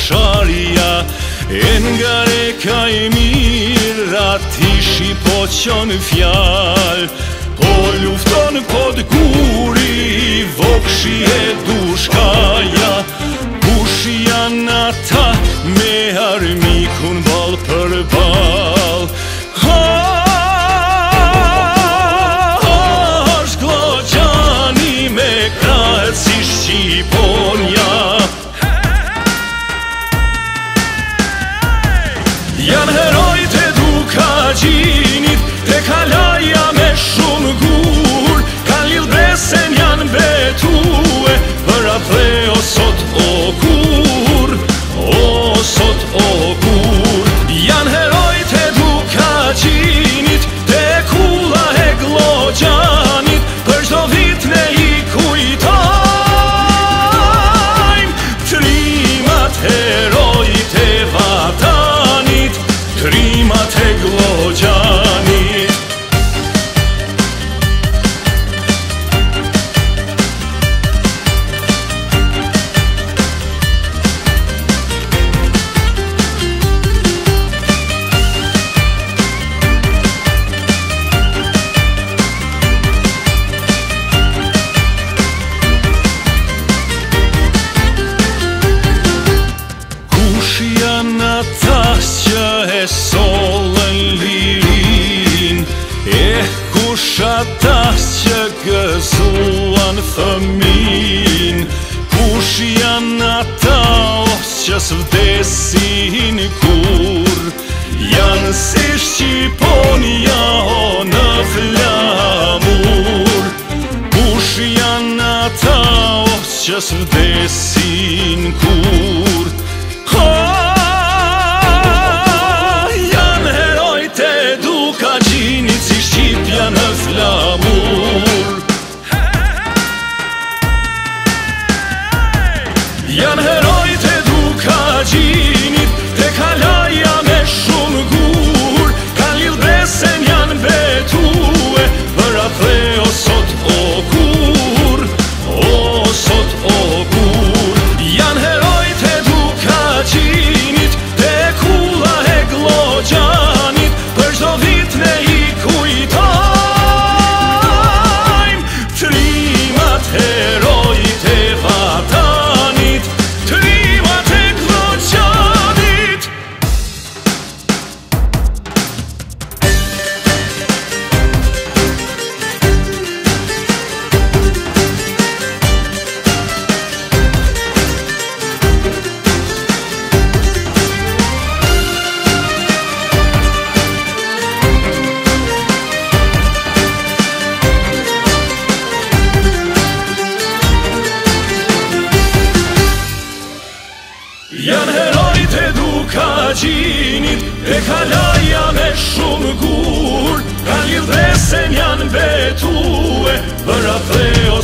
sharja e nga reka e mirë ati shqipon fjal po lufton pod guri vokshi e dushkaja kush janë ata me armikun ball për ball është Glogani me krahet si Shqiponja janë herojt e Dukagjinit te kalaja me shumë gur ka lidh bresen janë betue për atë o sot o kur janë herojt e Dukagjinit te kulla e Glogjanit për çdo vit ne i kujtojmë trimat herojt e vatanit trimat e Glogjanit që e sollën lirin kush ata që gëzuan fëmin kush janë ata që s'vdesin kur janë si Shqiponja o në flamur kush janë ata që s'vdesin kur Dukagjinit si Shqipja në flamur janë herojt e Dukagjinit te kalaja me shumë gur ka lidh bresen janë betue për atë o sot o kur janë herojt e Dukagjinit te kulla e Glogjanit për çdo vit ne i kujtojmë trimat herojt e vatanit trimat e Glogjanit janë herojt e Dukagjinit te kalaja me shumë gur ka lidh bresen janë betue për atë